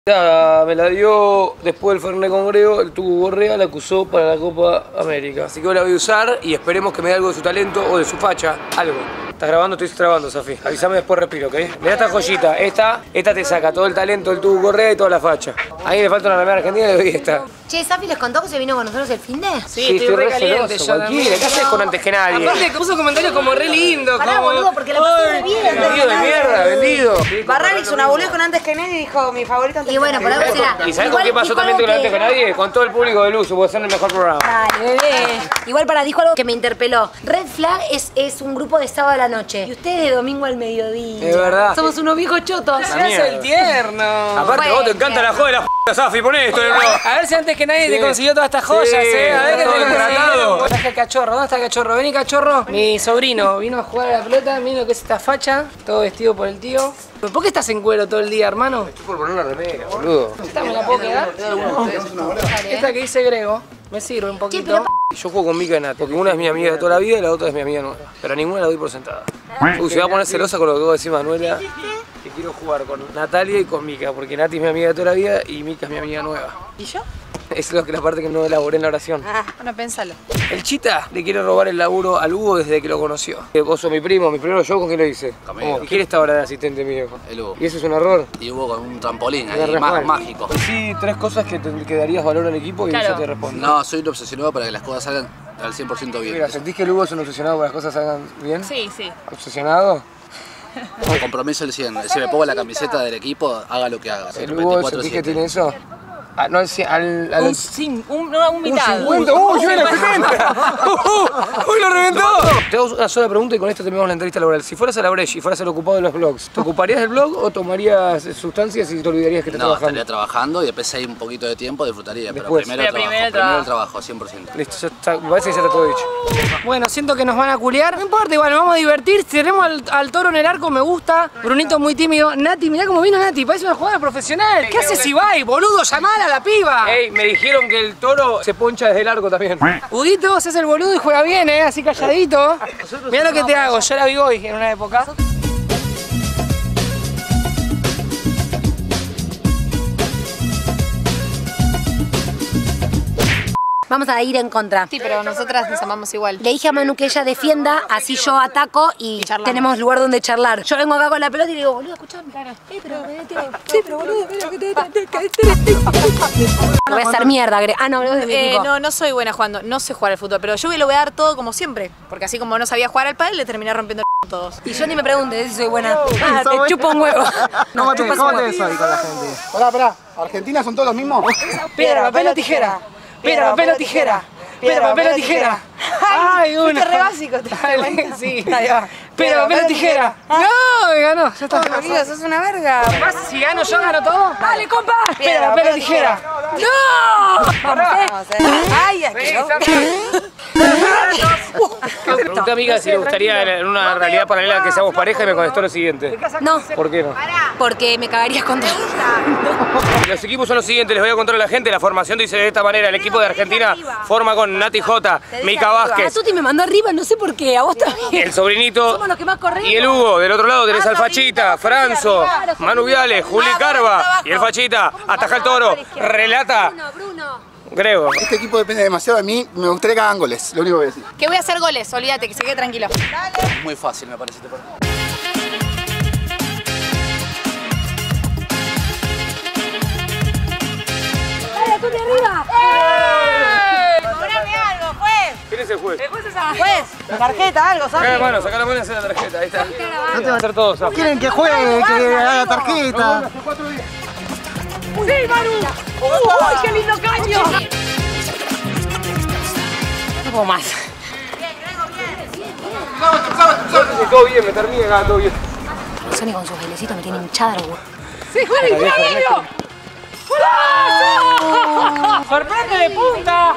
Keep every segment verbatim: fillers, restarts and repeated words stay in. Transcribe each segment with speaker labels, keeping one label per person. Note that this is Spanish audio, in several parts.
Speaker 1: Me la dio después del Fernet con Grego, el Tucu Correa la acusó para la Copa América. Así que hoy la voy a usar y esperemos que me dé algo de su talento o de su facha, algo. ¿Estás grabando? Estoy grabando, Safi. Avísame después, respiro, ¿ok? Mirá esta joyita, esta, esta te saca todo el talento del Tucu Correa y toda la facha. A mí me falta una remera argentina y le doy esta.
Speaker 2: Che, ¿Safi les contó que se vino con nosotros el fin de?
Speaker 1: Sí, sí, estoy re caliente yo también. ¿Qué haces con antes que nadie?
Speaker 3: Aparte puso comentarios como re lindo.
Speaker 2: Pará,
Speaker 3: como...
Speaker 2: boludo, porque la pasé re bien.
Speaker 1: Vendido de mierda, vendido.
Speaker 4: Barral hizo una boludez con antes que nadie y dijo mi favorito antes
Speaker 2: Y bueno,
Speaker 4: que
Speaker 2: por
Speaker 4: nadie.
Speaker 2: algo será.
Speaker 1: ¿Y sabes con qué pasó también con antes que nadie? Con todo el público de Luz, puede ser el mejor programa.
Speaker 2: Dale, bebé. Igual para, dijo algo que me interpeló. Red Flag es, es un grupo de sábado a la noche. Y ustedes de domingo al mediodía.
Speaker 1: Es verdad.
Speaker 2: Somos unos viejos chotos.
Speaker 3: Se hace el tierno.
Speaker 1: Aparte, vos te encanta la joda de la p***, Safi, poné esto en el blog.
Speaker 3: A ver si antes que nadie
Speaker 1: Sí.
Speaker 3: te consiguió todas estas joyas,
Speaker 1: Sí,
Speaker 3: eh. A ver qué
Speaker 1: todo
Speaker 3: te
Speaker 1: tratado.
Speaker 3: consiguió. ¿Dónde está el cachorro? ¿Dónde está el cachorro? Vení, cachorro. Mi sobrino vino a jugar a la pelota. Miren lo que es esta facha. Todo vestido por el tío. ¿Por qué estás en cuero todo el día, hermano?
Speaker 1: Estoy por poner una remera, boludo.
Speaker 3: ¿Esta me la puedo quedar? Esta que dice Grego. Me sirve un poquito.
Speaker 1: Yo juego con Mica y Nat, porque una es mi amiga de toda la vida y la otra es mi amiga nueva. Pero a ninguna la doy por sentada. Uy, se va a poner celosa con lo que vos decís, Manuela. Que quiero jugar con Natalia y con Mica, porque Nati es mi amiga de toda la vida y Mica es mi amiga nueva.
Speaker 4: ¿Y yo?
Speaker 1: Es lo que la parte que no elaboré en la oración.
Speaker 4: Ah, bueno, pensalo.
Speaker 1: El Chita le quiere robar el laburo al Hugo desde que lo conoció. Que vos sos mi primo, mi primero show, ¿con quién lo hice?
Speaker 5: Conmigo.
Speaker 1: ¿Y quién está ahora de asistente mío?
Speaker 5: El Hugo.
Speaker 1: ¿Y eso es un error?
Speaker 5: Y hubo con un trampolín
Speaker 1: Era
Speaker 5: ahí,
Speaker 1: re
Speaker 5: má-
Speaker 1: mal.
Speaker 5: mágico.
Speaker 1: Sí, tres cosas que, te, que darías valor al equipo y
Speaker 3: Claro.
Speaker 1: yo te respondo.
Speaker 5: No, soy un obsesionado para que las cosas salgan al cien por ciento bien.
Speaker 1: Mira, ¿sentís que el Hugo es un obsesionado para que las cosas salgan bien?
Speaker 3: Sí, sí.
Speaker 1: ¿Obsesionado?
Speaker 5: Compromiso el cien. Si me pongo la camiseta del equipo, haga lo que haga.
Speaker 1: ¿El Hugo sentís que tiene eso? Ah, no, al, cien- al, al
Speaker 3: Un, cin, un, no, un
Speaker 1: un
Speaker 3: mitad.
Speaker 1: cincuenta. ¡Uh, yo era setenta! ¡Uh, uy, lo reventó! Te hago una sola pregunta y con esto terminamos la entrevista laboral. Si fueras a la Breche y fueras el ocupado de los blogs, ¿te ocuparías del blog o tomarías sustancias y te olvidarías que estás
Speaker 5: No,
Speaker 1: trabajando?
Speaker 5: estaría trabajando y después ahí un poquito de tiempo disfrutaría.
Speaker 1: Después.
Speaker 5: Pero primero,
Speaker 3: Pero
Speaker 5: trabajo,
Speaker 3: primero el
Speaker 5: primero el
Speaker 3: trabajo.
Speaker 5: trabajo, cien por ciento.
Speaker 1: Listo, ya está, me parece que ya está todo dicho.
Speaker 3: Bueno, siento que nos van a culiar. No importa, igual, nos vamos a divertir. Tenemos al, al toro en el arco, me gusta. Brunito muy tímido. Nati, mirá cómo vino Nati, parece una jugadora profesional. ¿Qué haces Ibai, boludo? Llamala a la piba.
Speaker 1: Ey, me dijeron que el toro se poncha desde el arco también.
Speaker 3: Huguito, se hace el boludo y juega bien, eh, así calladito. Mirá lo que te hago, yo era B-Boy en una época.
Speaker 2: Vamos a ir en contra.
Speaker 6: Sí, pero nosotras nos amamos igual.
Speaker 2: Le dije a Manu que ella defienda, así yo ataco y,
Speaker 6: Y charlamos.
Speaker 2: tenemos lugar donde charlar. Yo vengo acá con la pelota y le digo, boludo, escuchame. Eh, pero, sí, pero boludo, no voy a hacer mierda, Gre. Ah, no, no es de mi
Speaker 6: Eh,
Speaker 2: equipo.
Speaker 6: no, no soy buena jugando, no sé jugar al fútbol, pero yo lo voy a dar todo como siempre. Porque así como no sabía jugar al pádel, le terminé rompiendo el c*** a todos.
Speaker 2: Y yo ni me pregunte si soy buena. Ah, te chupo un huevo.
Speaker 7: ¿Cómo te,
Speaker 2: chupas
Speaker 7: cómo
Speaker 2: un
Speaker 7: te
Speaker 2: huevo.
Speaker 7: ves hoy con la gente? Pará, pará. ¿Argentina son todos los mismos?
Speaker 3: Piedra, papel o tijera. Piedra, papel o tijera. Piedra, papel o tijera. Ay, uno.
Speaker 6: Fuiste re básico, te
Speaker 3: Dale, sí, ahí va. Piedra, papel o tijera. No, me ganó, ya está.
Speaker 6: Amigo, sos una verga.
Speaker 3: ¿Vas? Si gano yo, gano todo. Dale, compa. Piedra, papel o tijera.
Speaker 6: ¡No!
Speaker 3: Vamos, eh.
Speaker 6: ¡Ay, asqueroso!
Speaker 1: Pregunté a Mica si le gustaría en una realidad paralela que seamos pareja y me contestó lo siguiente.
Speaker 2: No,
Speaker 1: ¿Por qué no?
Speaker 2: porque me cagarías con todo.
Speaker 1: Los equipos son los siguientes, les voy a contar a la gente. La formación dice de esta manera: el equipo de Argentina forma con Nati J, Mica
Speaker 2: A
Speaker 1: Vázquez,
Speaker 2: Tuti me mandó arriba, no sé por qué, a vos también.
Speaker 1: el sobrinito
Speaker 2: Somos los que más corremos.
Speaker 1: y el Hugo. Del otro lado tenés
Speaker 2: Ah,
Speaker 1: al Fachita, Franzo,
Speaker 2: claro,
Speaker 1: Manu Viales, Juli
Speaker 6: Ah,
Speaker 1: Carva
Speaker 6: abajo.
Speaker 1: y el Fachita. Ataja el toro, relata
Speaker 2: Bruno, Bruno.
Speaker 1: Grego.
Speaker 7: Este equipo depende demasiado de mí. Me gustaría que hagan goles, lo único que voy a decir.
Speaker 6: Que voy a hacer goles, olvídate, que se quede tranquilo.
Speaker 5: Muy fácil, me parece. Te parece.
Speaker 2: Dale, Tuti arriba.
Speaker 6: ¡Cobrame algo, pues!
Speaker 1: ¿Quién es el juez?
Speaker 6: Pues, la tarjeta, algo,
Speaker 1: Saca la
Speaker 6: ¿sabes?
Speaker 1: mano, saca la mano y hace la tarjeta. Ahí está. No te va a hacer todo, Safi.
Speaker 7: Quieren que juegue, que haga tarjeta.
Speaker 3: ¡Sí, Manu! ¡Uy, qué lindo caño! No puedo más.
Speaker 1: Todo bien, me termina acá, todo bien.
Speaker 2: Sony con sus bailecitos me tiene hinchada la huevo.
Speaker 3: ¡Sí, Juli, jula, Gabriel! ¡Golazo! ¡Sorprende de punta!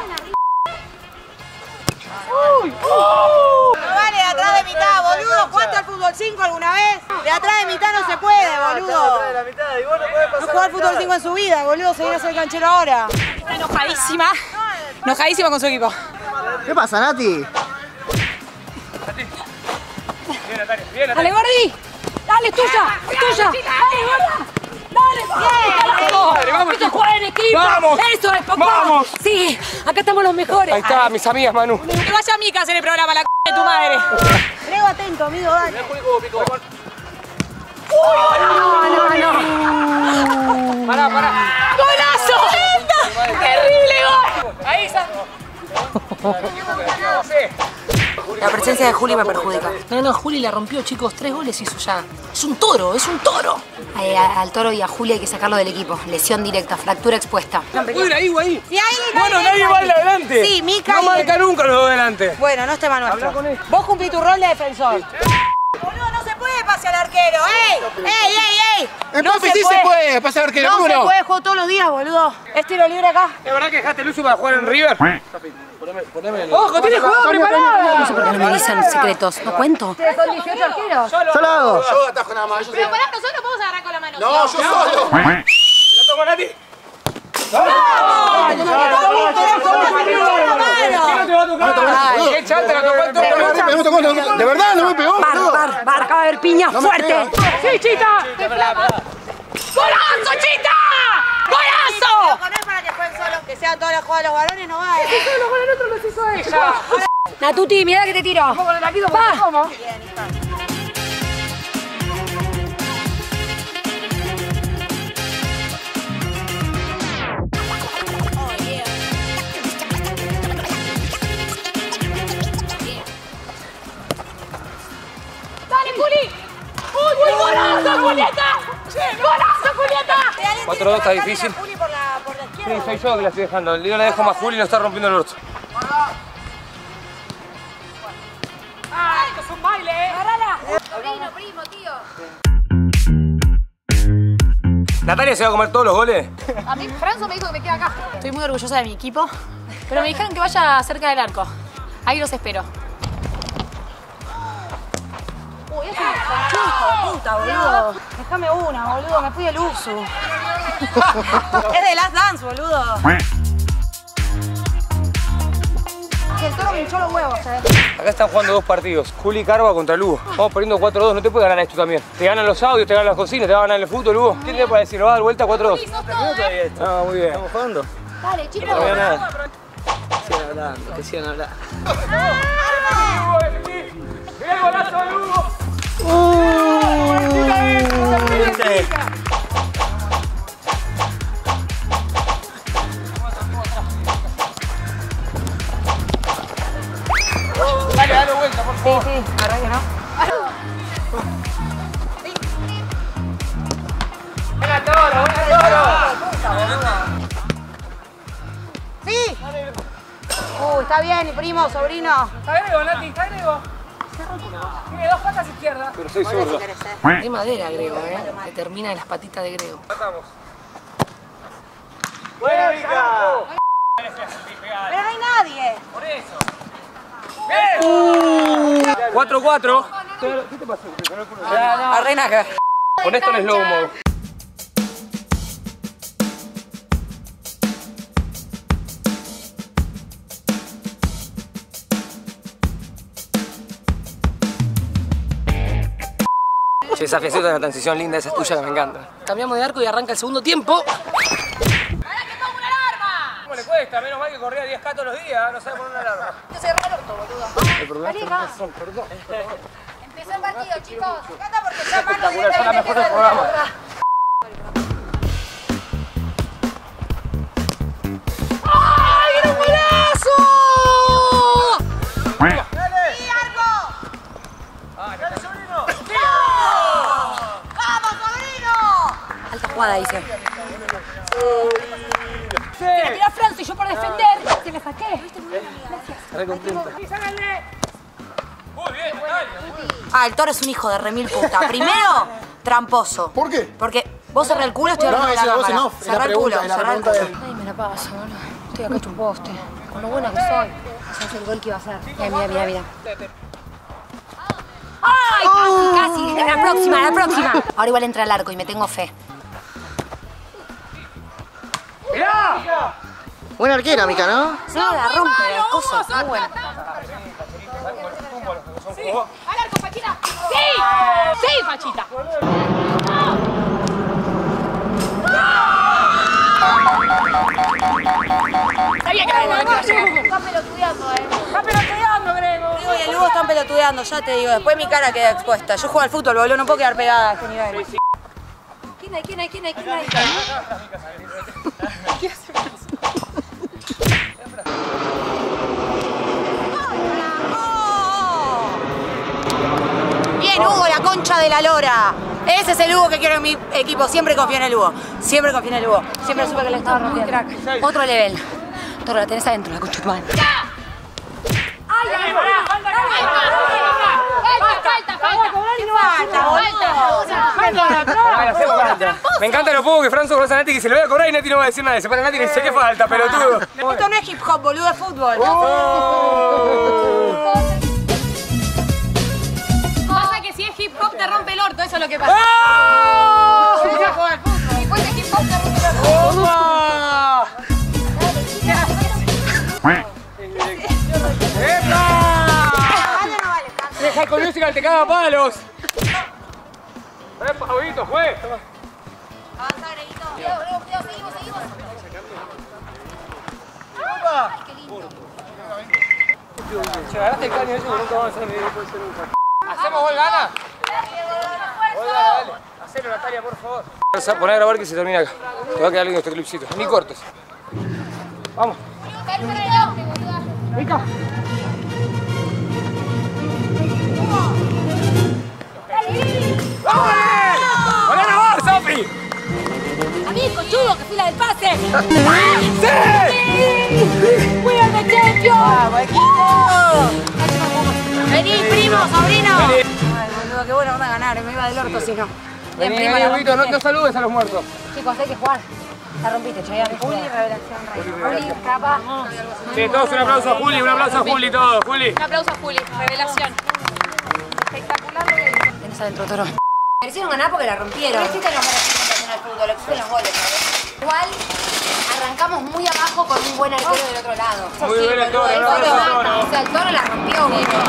Speaker 3: ¡Uy! ¡Uh!
Speaker 4: No vale de atrás de mitad, boludo. ¿Jugaste al fútbol cinco alguna vez? De atrás de mitad no se puede, boludo. No jugó al fútbol cinco en su vida, boludo. Se viene a ser canchero ahora.
Speaker 6: Está enojadísima. Enojadísima con su equipo.
Speaker 7: ¿Qué pasa, Nati?
Speaker 1: Bien, Natalia, bien, Natalia.
Speaker 2: ¡Dale, Gordi! ¡Dale, es tuya! ¡Es tuya! ¡Dale, gorda! ¡Dale!
Speaker 3: Madre, vamos,
Speaker 2: Esto es jugar en equipo.
Speaker 3: Vamos.
Speaker 2: Eso es, papá.
Speaker 3: Vamos.
Speaker 2: Sí, acá estamos los mejores.
Speaker 3: Ahí está, mis amigas, Manu.
Speaker 6: Que vaya Mica a hacer el programa, la c de tu madre.
Speaker 4: Grego, atento, amigo, dale.
Speaker 2: No, no, no.
Speaker 3: Pará, pará.
Speaker 6: ¡Golazo! ¡Terrible gol!
Speaker 3: Ahí está.
Speaker 2: La presencia de Juli me perjudica.
Speaker 3: No, no, Juli la rompió, chicos. Tres goles hizo ya. Es un toro, es un toro.
Speaker 2: Ay, a- al Toro y a Juli hay que sacarlo del equipo. Lesión directa, fractura expuesta.
Speaker 3: Uy, ahí, ahí.
Speaker 4: Sí, ahí,
Speaker 1: Bueno,
Speaker 4: ahí,
Speaker 1: nadie
Speaker 4: ahí.
Speaker 1: va adelante.
Speaker 4: Sí, Mica
Speaker 1: No
Speaker 4: y-
Speaker 1: marca nunca los dos delante.
Speaker 4: Bueno, no es tema nuestro. Vos cumplís tu rol de defensor. Boludo, no se puede pasear al arquero. ¡Ey! ¡Ey, ey, ey!
Speaker 7: En Papi sí se puede, pasa a ver que
Speaker 4: No se
Speaker 7: uno.
Speaker 4: puede, juego todos los días, boludo. ¿Es tiro libre acá?
Speaker 1: ¿Es verdad que dejaste el uso para jugar en River?
Speaker 3: ¡Ojo, tiene jugada preparada!
Speaker 2: No sé por qué me dicen secretos. ¿No cuento?
Speaker 4: Son dieciocho arqueros.
Speaker 7: Yo lo hago. Yo atajo nada más. Yo
Speaker 6: Pero pará, nosotros podemos agarrar con la mano.
Speaker 7: No, yo solo.
Speaker 1: ¿La toma Nati?
Speaker 7: ¿Quién no te va a tocar?
Speaker 1: Ay, qué chanta la tocó el toro.
Speaker 7: Me tocó, no, de verdad, no me pegó.
Speaker 2: Bar, bar, bar, acaba de haber piña
Speaker 7: No me
Speaker 2: fuerte.
Speaker 7: pega.
Speaker 3: ¡Sí, Chita!
Speaker 6: ¡Golazo, Chita! ¡Golazo!
Speaker 4: No es para que jueguen solo, que sean todas las jugadas de los varones, no va. ¿eh?
Speaker 3: Los goles otros los hizo ella.
Speaker 2: Natuti, mirá que te tiro.
Speaker 3: Vamos con el taquito, porque ¿cómo?
Speaker 6: ¡Dale, Juli! ¡Uy, uy, golazo, Julieta! ¡Golazo, Julieta!
Speaker 1: cuatro dos está difícil.
Speaker 4: Juli por la, por la
Speaker 1: Sí,
Speaker 4: izquierda.
Speaker 1: soy yo que la estoy dejando. Yo la dejo más Juli y no está rompiendo el orto.
Speaker 3: ¡Ah, esto es un baile, eh!
Speaker 2: Sobrino, primo, tío.
Speaker 1: ¿Natalia se va a comer todos los goles?
Speaker 6: A mí, Franzo me dijo que me queda acá. Estoy muy orgullosa de mi equipo, pero me dijeron que vaya cerca del arco. Ahí los espero.
Speaker 4: Uy, es un hijo de puta, boludo. Déjame una, boludo, me fui del uso. Es de Last Dance, boludo. Que el Toro me hinchó los huevos, eh.
Speaker 1: Acá están jugando dos partidos. Juli y Carva contra Lugo. Vamos perdiendo cuatro dos. No te puede ganar esto también. Te ganan los audios, te ganan las cocinas, te va a ganar el fútbol, Lugo. ¿Quién te puede decir? ¿Nos va a dar vuelta cuatro dos? Ah, muy bien. ¿Estamos jugando?
Speaker 2: Dale, chicos.
Speaker 1: No veo nada.
Speaker 5: Sigan hablando, que sigan hablando.
Speaker 1: ¡Mirá el golazo de Lugo! Dale, dale vuelta, por favor.
Speaker 4: Sí, verdad que no.
Speaker 1: ¡Venga, Toro! ¡Venga, Toro!
Speaker 4: ¡Sí! Uy, está bien, mi primo, sobrino.
Speaker 3: Está grego, Nati, está grego. Tiene dos patas izquierdas.
Speaker 1: Pero soy zurdo.
Speaker 3: Hay madera, Grego, eh. Que termina en las patitas de Grego.
Speaker 1: Tratamos.
Speaker 4: Pero no hay nadie.
Speaker 1: cuatro cuatro. ¿Qué te pasó?
Speaker 3: Arrenaja.
Speaker 1: Con esto en slow mo. Che, esa fiesta es una transición linda, esa es tuya que me encanta.
Speaker 3: Cambiamos de arco y arranca el segundo tiempo.
Speaker 1: ¿Cómo le cuesta? Menos mal que corría diez K todos los días, no sabe poner una alarma.
Speaker 2: Empezó el partido, chicos.
Speaker 1: Espectacular, son las mejores del programa.
Speaker 6: ¡Ay, era un golazo!
Speaker 4: ¡Sí, Arco! ¡Vamos, sobrino!
Speaker 2: Alta jugada, dice.
Speaker 1: Sí.
Speaker 2: Tira Franzo y yo por defender. Se me saqué.
Speaker 1: Re contenta. Muy bien, Natalia.
Speaker 2: Ah, el Toro es un hijo de remil puta. Primero, tramposo.
Speaker 7: ¿Por qué?
Speaker 2: Porque vos cerré el culo, estoy
Speaker 7: No,
Speaker 2: hablando
Speaker 7: esa
Speaker 2: de la
Speaker 7: voz en
Speaker 2: cámara.
Speaker 7: off, es la
Speaker 2: Cerrá el
Speaker 7: pregunta,
Speaker 2: culo,
Speaker 7: es la
Speaker 2: cerrá el
Speaker 7: pregunta
Speaker 2: culo.
Speaker 7: de-
Speaker 2: Ay, me la pasa, boludo. Estoy acá hecho un poste. Con lo buena que soy. Ya sé el gol que iba a hacer. Mira, mira, mira, mira. ¡Ay, casi, casi! La próxima, la próxima. Ahora igual entra al arco y me tengo fe.
Speaker 1: ¡Mirá!
Speaker 7: Buena arquera, Mica, ¿no?
Speaker 2: Sí, la rompe, la cosa. Muy buena.
Speaker 6: ¡Al arco, Fachita! ¡Sí! ¡Sí, Fachita!
Speaker 4: bueno.
Speaker 6: Estás pelotudeando, eh.
Speaker 2: Estás pelotudeando, Grego.
Speaker 4: Digo, y el Lugo están pelotudeando, ya te digo. Después mi cara queda expuesta. Yo juego al fútbol, boludo, no puedo quedar pegada a este nivel.
Speaker 2: ¿Quién hay? ¿Quién hay? ¿Quién hay? ¿Quién hay? ¿Qué hace?
Speaker 4: Bien, Hugo, la concha de la lora. Ese es el Hugo que quiero en mi equipo. Siempre confío en el Hugo. Siempre confío en el Hugo. Siempre supe que le estaba rompiendo.
Speaker 2: Crack. Otro level. Toro, la tenés adentro, la concha de tu madre. ¡Ay, ay, pará! ¡Falta,
Speaker 6: falta, falta!
Speaker 1: ¡Falta! Me encanta lo poco que Franzo conoce a Nati, que se lo voy a cobrar y Nati no va a decir nada. Se para Nati y dice que falta, pelotudo.
Speaker 4: Esto no es hip hop, boludo, es fútbol.
Speaker 6: Pasa que si es hip hop te rompe el orto, eso es lo que pasa.
Speaker 1: ¡Oh!
Speaker 6: Si fuese hip hop te rompe el orto.
Speaker 1: ¡Opa! ¡Epa! Deja con música, te caga palos. ¡Epa, Huguito, juez!
Speaker 4: Avanza, Greguito.
Speaker 6: Cuidado, cuidado, cuidado, seguimos, seguimos.
Speaker 1: ¡Opa! ¡Qué lindo! Che, agarraste el caño ese, nunca vamos a hacer puede ser nunca. ¿Hacemos gol gana? Gol gana, dale. Hacelo, Natalia, por favor. Poné a grabar que se termina acá. Te va a quedar lindo este clipcito. Ni cortes. Vamos. Mica. ¡Vamos! ¡Poné a grabar, Sofi!
Speaker 2: A mí, cochudo, que fila del pase.
Speaker 1: ¡Sí!
Speaker 2: ¡We are the champions!
Speaker 4: ¡Vamos, equipo! Vení, primo, sobrino. Ay, boludo, qué bueno van a ganar. Me iba del orto si no.
Speaker 1: Vení, vení, Huguito, no, no saludes a los muertos.
Speaker 2: Chicos, hay que jugar. La rompiste, Chayanne. Juli, revelación, Rey. Juli, capa.
Speaker 1: Sí, todos un aplauso a Juli, un aplauso a Juli, todos, Juli.
Speaker 6: Un aplauso a Juli, revelación. Espectacular lo que hizo.
Speaker 2: Tenés adentro, Toro. Merecieron ganar porque la rompieron.
Speaker 4: No existen los merecimientos en el fútbol, existen los goles, ¿sabes?
Speaker 2: Igual arrancamos muy abajo con un buen arquero del otro lado.
Speaker 1: Muy bien el Toro,
Speaker 2: El
Speaker 1: no,
Speaker 2: Toro,
Speaker 1: el Toro.
Speaker 2: o sea, el Toro la rompió.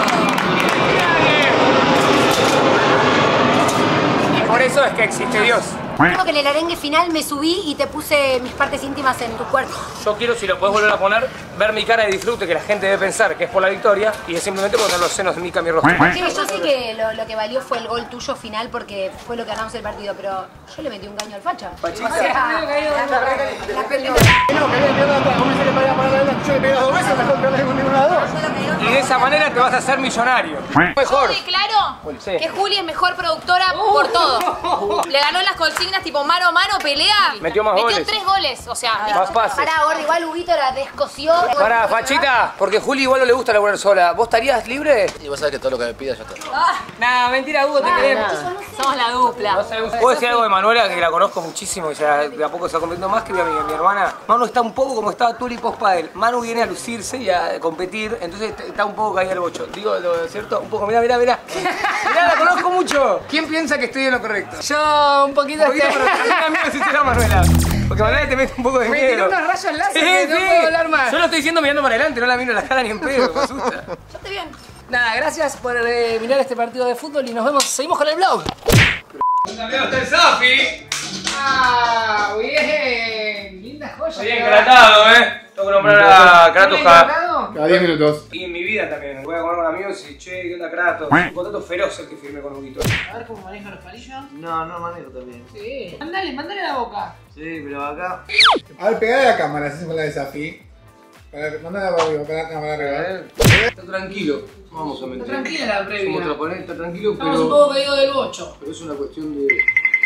Speaker 1: Por eso es que existe Dios.
Speaker 2: Creo que en el arengue final me subí y te puse mis partes íntimas en tu cuerpo.
Speaker 1: Yo quiero, si lo podés volver a poner, ver mi cara de disfrute, que la gente debe pensar que es por la victoria, y es simplemente por tener los senos de Mica en mi rostro.
Speaker 2: Sí, yo sé que lo, lo que valió fue el gol tuyo final porque fue lo que ganamos el partido, pero yo le metí un caño al facha.
Speaker 1: Fachita.
Speaker 2: O sea, la, la pelota.
Speaker 7: No, que había quedado atrás. ¿Cómo se le paga para adelante? Yo le pegué dos veces, mejor que no ninguna de las dos.
Speaker 1: Y de esa manera te vas a hacer millonario. Mejor.
Speaker 6: Yo declaro
Speaker 1: Sí.
Speaker 6: que Juli es mejor productora por todo. Le ganó las consignas tipo mano a mano, pelea.
Speaker 1: Metió más goles.
Speaker 6: Metió tres goles, o sea.
Speaker 1: Más pases.
Speaker 2: Pará, gordo, igual Huguito la descosió.
Speaker 1: Pará, Fachita, porque Juli igual no le gusta laburar sola. ¿Vos estarías libre?
Speaker 5: Y vos sabés que todo lo que me pida ya está.
Speaker 1: Nah, mentira, Hugo, te queremos.
Speaker 6: Somos la dupla.
Speaker 1: ¿Puedo decir algo de Manuela, que la conozco muchísimo y ya de a poco se va convirtiendo más que mi amiga, mi hermana? Manu está un poco como estaba Tuli post-padel. Manu viene a lucirse y a competir, entonces está un poco caída el bocho. Digo, ¿lo cierto? Un poco, mirá, mirá, mirá. Mirá, la conozco mucho. ¿Quién piensa que estoy en lo correcto?
Speaker 3: Yo un poquito...
Speaker 1: Un poquito, pero también a mí me sincera Manuela. Porque Manuela te mete un poco de
Speaker 3: Me
Speaker 1: miedo.
Speaker 3: tiró unos rayos láser
Speaker 1: Sí,
Speaker 3: que no
Speaker 1: sí.
Speaker 3: puedo hablar más.
Speaker 1: Yo lo estoy diciendo mirando para adelante, no la miro en la cara ni en pedo, me asusta.
Speaker 6: Yo estoy bien.
Speaker 3: Nada, gracias por eh, mirar este partido de fútbol y nos vemos, seguimos con el vlog.
Speaker 1: También está el Safi.
Speaker 3: Ah, bien, linda joya.
Speaker 1: Bien gratado, eh. Tengo que nombrar a Kratos K.
Speaker 7: Cada diez minutos.
Speaker 1: Y en mi vida también. Voy a comer con amigos y che, ¿qué onda Kratos? Un contrato feroz el que firmé con Huguito.
Speaker 3: A ver cómo manejan los palillos.
Speaker 8: No, no manejo también.
Speaker 3: Sí. Mandale, mandale la boca.
Speaker 8: Sí, pero acá.
Speaker 7: A ver, pegale a la cámara, así con la de Safi. Mandala para arriba, para la cámara arriba.
Speaker 1: Está tranquilo, vamos a mentir.
Speaker 3: Está tranquila la previa.
Speaker 1: Somos traponeros, está tranquilo,
Speaker 3: Estamos un
Speaker 1: pero,
Speaker 3: poco caídos del bocho.
Speaker 1: pero es una cuestión de...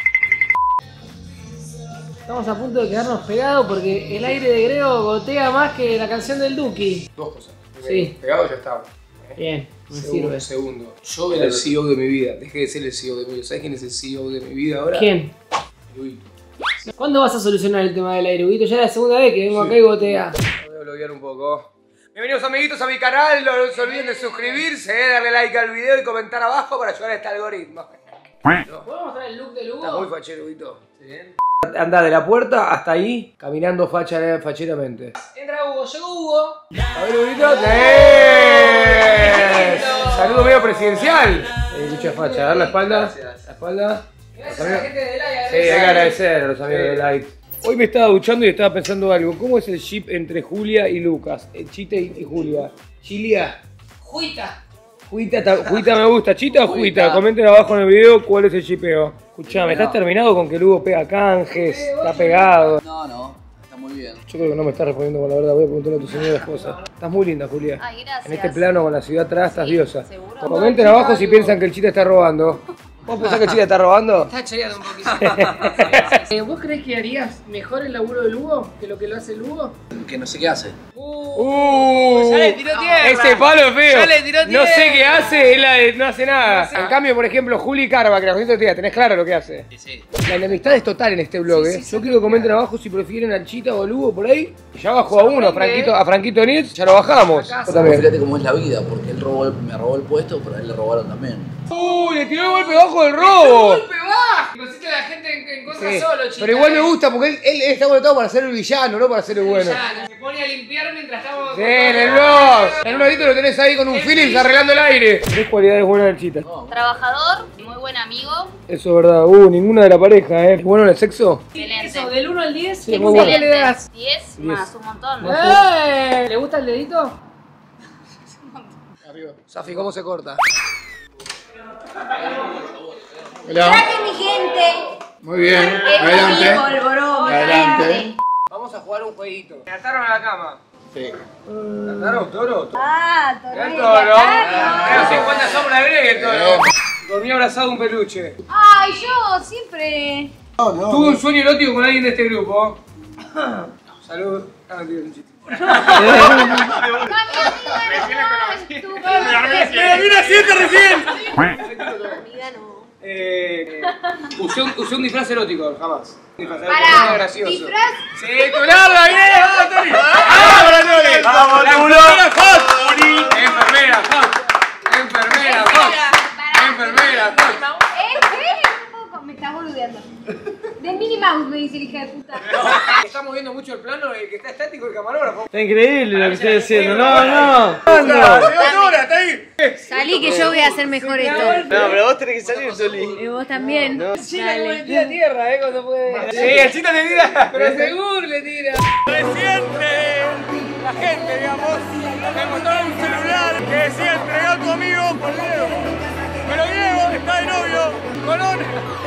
Speaker 3: Estamos a punto de quedarnos pegados porque el aire de Grego gotea más que la canción del Duki.
Speaker 1: Dos cosas.
Speaker 3: Sí.
Speaker 1: Pegado ya estaba.
Speaker 3: Bien, me
Speaker 1: Segundo,
Speaker 3: sirve.
Speaker 1: segundo. Yo era el C E O de mi vida. Dejé de ser el C E O de mi vida. ¿Sabes quién es el C E O de mi vida ahora?
Speaker 3: ¿Quién?
Speaker 1: Huguito.
Speaker 3: ¿Cuándo vas a solucionar el tema del aire, Huguito? Ya es la segunda vez que vengo acá y gotea.
Speaker 1: Voy a bloguear un poco. Bienvenidos amiguitos a mi canal. No se olviden de suscribirse, eh, darle like al video y comentar abajo para ayudar a este algoritmo.
Speaker 3: ¿Podemos mostrar el look del Hugo?
Speaker 1: Está muy fachero, Huguito. Anda de la puerta hasta ahí, caminando facha, facheramente.
Speaker 3: Entra Hugo, llegó Hugo.
Speaker 1: A ver, Huguito. ¡Eh! Saludo medio presidencial. Eh, mucha facha. Dar la espalda. La espalda.
Speaker 3: Gracias a la gente de Light.
Speaker 1: Sí, hay que agradecer a los amigos de Light. Hoy me estaba duchando y estaba pensando algo. ¿Cómo es el ship entre Julia y Lucas? El Chita y, y Julia. Chilia.
Speaker 3: Juita.
Speaker 1: Juita, ta- Juita me gusta. ¿Chita o Juita?
Speaker 5: Juita.
Speaker 1: Comenten abajo en el video cuál es el shipeo. Escuchame, ¿estás terminado con que Lugo pega canjes? Está pegado.
Speaker 5: No, no, está muy bien.
Speaker 1: Yo creo que no me estás respondiendo con la verdad. Voy a preguntarle a tu señora esposa. Estás muy linda, Julia.
Speaker 6: Ay, gracias.
Speaker 1: En este plano con la ciudad atrás estás diosa.
Speaker 6: ¿seguro?
Speaker 1: Comenten abajo si piensan que el Chita está robando. ¿Vos pensás que el Chita está robando?
Speaker 3: Está choreando un poquito. Eh, ¿Vos crees que harías mejor el laburo de Lugo que lo que lo hace Lugo?
Speaker 5: Que no sé qué hace.
Speaker 1: Uh,
Speaker 3: Ya le tiró tierra.
Speaker 1: ese palo es feo.
Speaker 3: Ya le tiró
Speaker 1: No sé
Speaker 3: tierra.
Speaker 1: qué hace, él la de- no hace nada. En cambio, por ejemplo, Juli Carva, que la gente tía, tenés claro lo que hace.
Speaker 5: Sí, sí.
Speaker 1: La enemistad es total en este blog, eh. Yo quiero que comenten abajo si prefieren al Chita o al Lugo por ahí. Y ya bajo a uno, a Franquito, a Franquito Nitz, ya lo bajamos. Yo también.
Speaker 5: Fíjate cómo es la vida, porque él robó el- me robó el puesto, pero a él le robaron también.
Speaker 1: ¡Uh! Le tiró el golpe bajo del robo.
Speaker 3: ¡Golpe bajo! Pusiste a la gente en, en contra
Speaker 1: Sí,
Speaker 3: solo, Chita.
Speaker 1: pero igual me
Speaker 3: eh.
Speaker 1: gusta porque él, él está conectado para ser el villano, no para ser el bueno.
Speaker 3: Ya, se pone a limpiar mientras estamos...
Speaker 1: Sí, en el blog. En un ratito lo tenés ahí con un Philips arreglando el aire. Tres cualidades buenas del Chita.
Speaker 6: Trabajador, muy buen amigo,
Speaker 1: Eso es verdad. Uh, ninguna de la pareja, ¿eh? ¿Bueno en el sexo?
Speaker 6: excelente.
Speaker 3: Eso, del uno al diez,
Speaker 1: Sí, muy bueno.
Speaker 3: ¿qué le das?
Speaker 6: diez más un montón.
Speaker 3: ¡Eh! ¿Le gusta el dedito?
Speaker 1: Safi, ¿cómo se corta?
Speaker 2: Traje mi gente.
Speaker 7: Muy bien.
Speaker 2: Es
Speaker 7: Adelante.
Speaker 2: mi polvorón.
Speaker 7: Adelante.
Speaker 1: Vamos a jugar un jueguito. Me ataron a la cama.
Speaker 7: Sí.
Speaker 1: ¿Me ataron, toro?
Speaker 2: Ah,
Speaker 1: Mirá el
Speaker 2: toro.
Speaker 1: toro. Pero cincuenta sombras de Grey el toro. Dormí abrazado a un peluche.
Speaker 2: Ay, yo siempre.
Speaker 1: Tuve un sueño erótico con alguien de este grupo. Salud. Ah, no, tío, es un chiste. ¡Mira, siete recién!
Speaker 2: Amiga, no.
Speaker 1: Eh, usé, un, usé un disfraz erótico, jamás. Un disfraz
Speaker 2: Pará,
Speaker 1: erótico, era gracioso.
Speaker 2: disfraz.
Speaker 1: Sí, tu larga, bien, vamos, Tony. ¡Vamos, Tony! ¡Vamos, la enfermera Fox! Enfermera Fox. Enfermera Fox. Enfermera Fox.
Speaker 2: ¿Eh? ¿Qué? Un poco, me estás boludeando. De Minnie Mouse me dice el hija de puta.
Speaker 1: Estamos viendo mucho el plano del que está estático el camarógrafo.
Speaker 9: Está increíble lo que estoy haciendo. No, no.
Speaker 1: ¡Señora, está ahí!
Speaker 2: Salí que yo voy a hacer mejor esto.
Speaker 9: No, pero vos tenés que salir, Soli.
Speaker 2: Y vos también.
Speaker 3: Chita como le tira tierra, ¿eh? Cuando puede...
Speaker 1: Sí, el chita te tira.
Speaker 3: Pero seguro le tira.
Speaker 1: Reciente, la gente, digamos, me mostraron un celular que decía entrega a tu amigo por Diego. Pero Diego está de novio con un...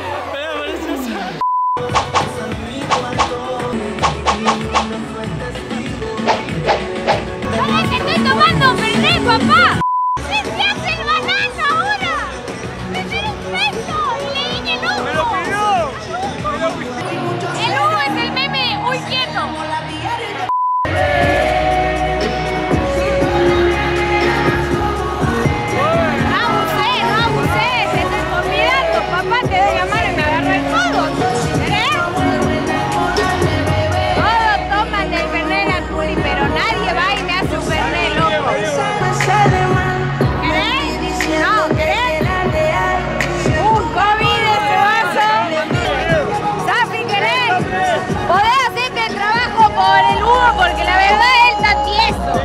Speaker 6: ¡Ay, que estoy tomando Fernet, papá! ¡Se te hace el banano ahora! ¡Me quiero un beso! ¡Y le dije el Hugo!
Speaker 1: ¡Me lo pidió! ¡Me lo pidió!
Speaker 6: El Hugo es el meme, muy quieto. No abusé, no abusé, te estoy convidando, papá, te doy la mano y me agarró el codo. ¿Querés? Todos toman del Fernet la Tuli, pero nadie va y me hace un Fernet, loco. ¿Querés? No, ¿querés? Un COVID ese vaso. Safi, ¿querés? Podés hacerte el trabajo por el Hugo porque la verdad él está tieso.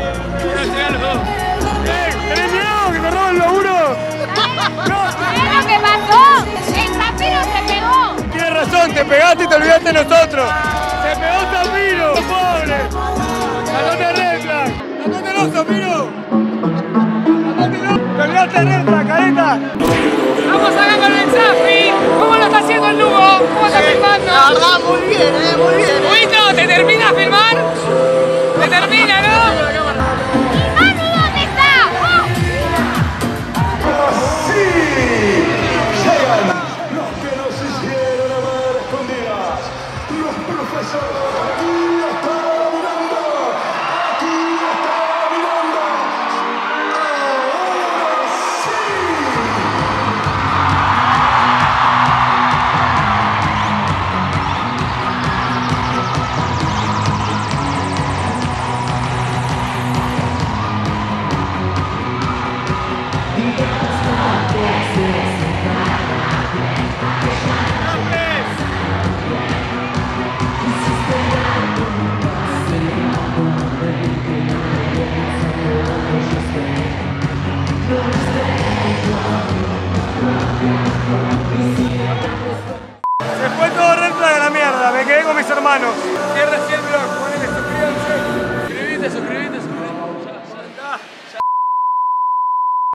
Speaker 1: ¿Tenés miedo que te roben el laburo?
Speaker 6: ¿Sabés lo que pasó? El Zafiro se pegó.
Speaker 1: Tienes razón, te pegaste y te olvidaste de nosotros. Se pegó Zafiro, pobre. Andate a Red Flag. Andátelo, Zafiro. Andátelo. Te olvidaste de Red Flag, careta.
Speaker 3: Vamos acá con el Safi. ¿Cómo lo está haciendo el Lugo? ¿Cómo está filmando?
Speaker 9: La verdad, muy bien, eh, muy bien.
Speaker 3: Huguito, ¿te termina a filmar? ¿Te termina, no?
Speaker 6: ¿Y Manu dónde está? ¡Oh!
Speaker 10: Los que nos hicieron amar escondidas, los profesores, aquí está Miranda, aquí está Miranda. Ahora sí.
Speaker 3: manos.